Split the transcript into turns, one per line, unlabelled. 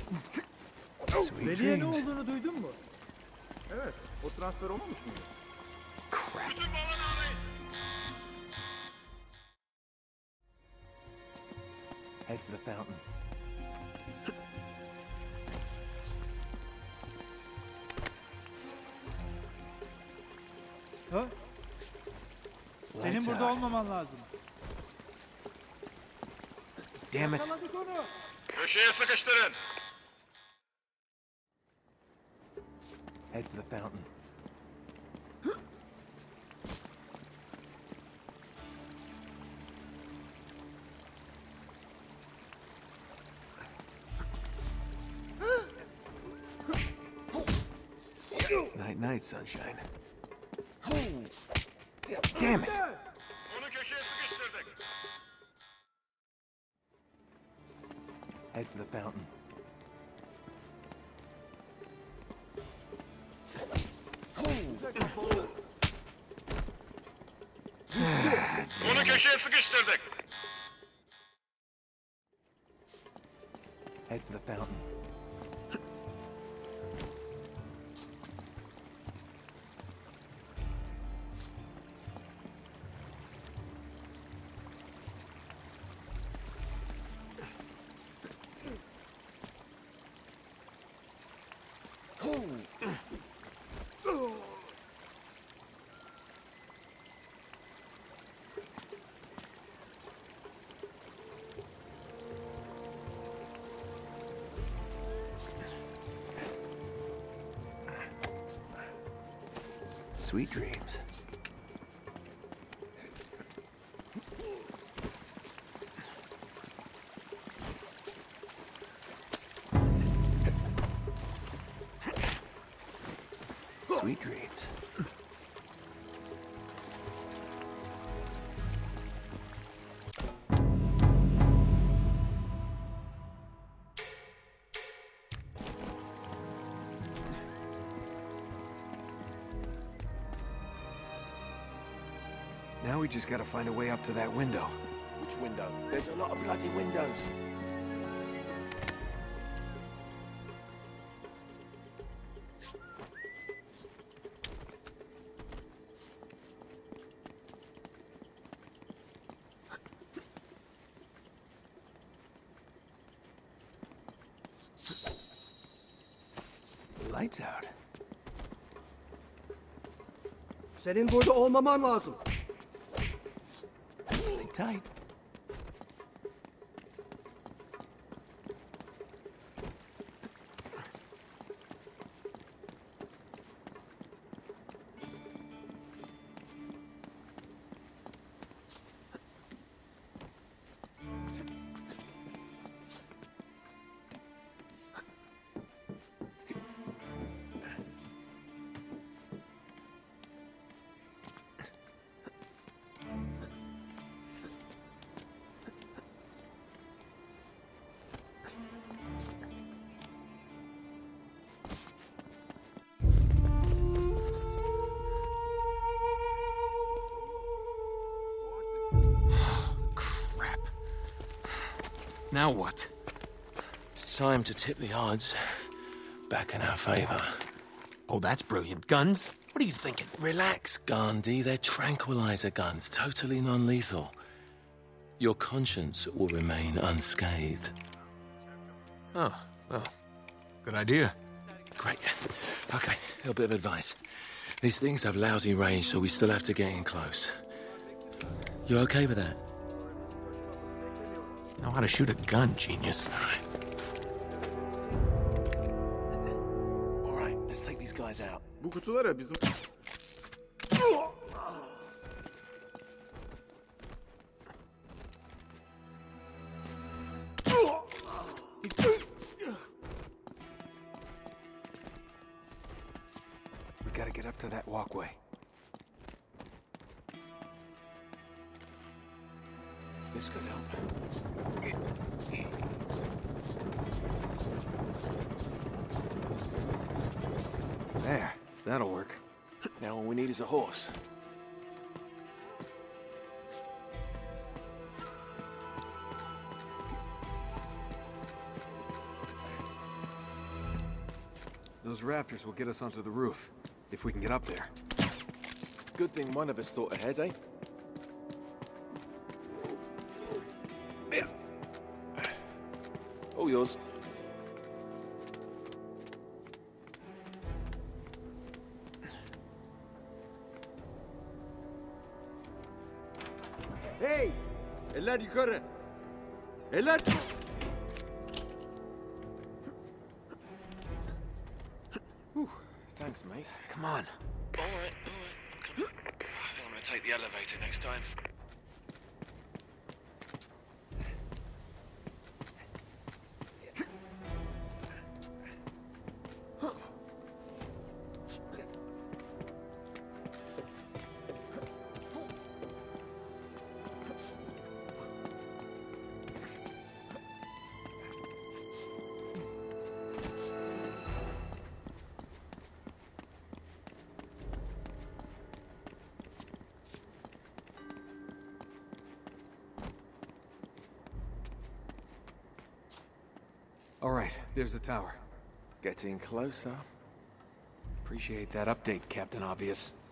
Sweet
Deliye ne
dreams.
olduğunu duydun mu? Evet, o transfer olmamış mıydı?
Crap. Head for the fountain.
Ha? Senin
Lights
burada
out.
olmaman lazım.
Damn it.
Yakaladık onu.
Köşeye sıkıştırın.
Head for the fountain. Night night, sunshine. Damn it!
Onu köşeye sıkıştırdık.
Head for the fountain.
Onu köşeye sıkıştırdık.
Head for the fountain. Sweet dreams. Sweet dreams. Now we just gotta find a way up to that window.
Which window? There's a lot of bloody windows.
Lights out.
Senin burada olmaman lazım.
Sleep tight.
Crap. Now what?
It's time to tip the odds back in our favor.
Oh, that's brilliant. Guns? What are you thinking?
Relax, Gandhi. They're tranquilizer guns, totally non-lethal. Your conscience will remain unscathed.
Oh, well, good idea.
Great. Okay, a little bit of advice. These things have lousy range, so we still have to get in close. You okay with that?
Know how to shoot a gun, genius.
All right, let's take these guys out.
Bu kutulara bizim...
We gotta get up to that walkway.
This could help.
There, that'll work.
Now all we need is a horse.
Those rafters will get us onto the roof, if we can get up there.
Good thing one of us thought ahead, eh? Yeah. All yours.
Hey! Eller yukarı! Eller!
Thanks, mate.
Come on.
All right. I think I'm gonna take the elevator next time.
All right, there's the tower.
Getting closer.
Appreciate that update, Captain Obvious.